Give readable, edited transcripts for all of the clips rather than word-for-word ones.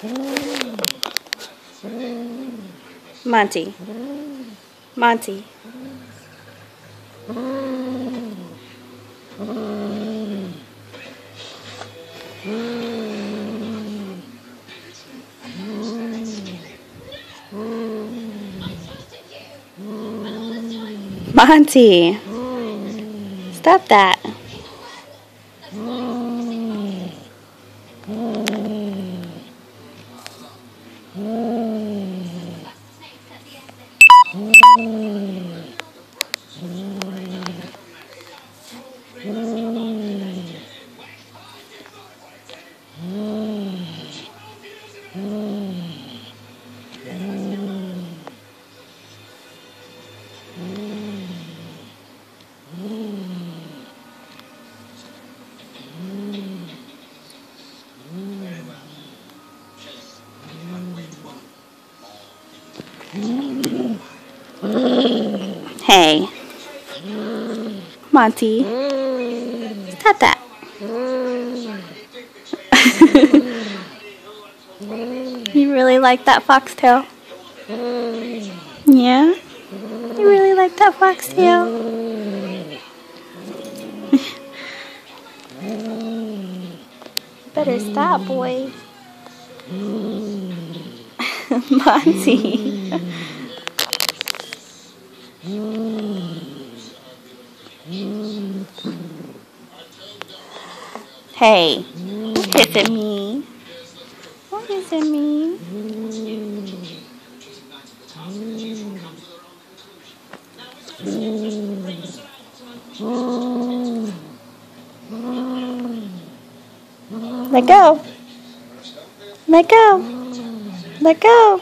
Monty. Monty. Monty. Stop that. Hey, Monty, stop that. You really like that foxtail? Yeah? You really like that foxtail? Better stop, boy. Monty. Hey, don't hiss at me. Don't hiss at me. Let go. Let go. Let go.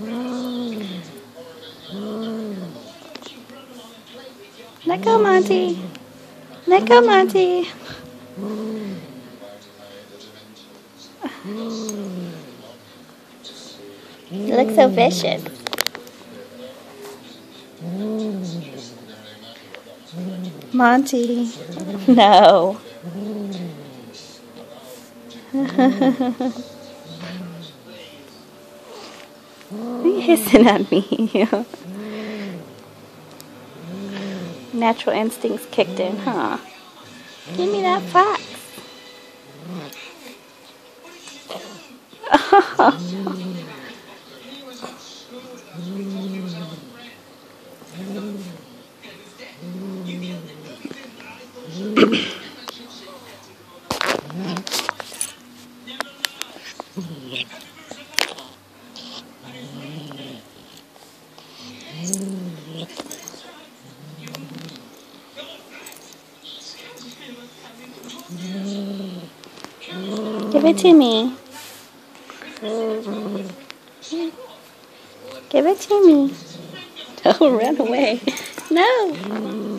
Let go, Monty. Let go, Monty. You look so vicious. Monty. No. You're hissing at me. Natural instincts kicked in, huh? Give me that fox. Give it to me. Give it to me. Don't run away. No.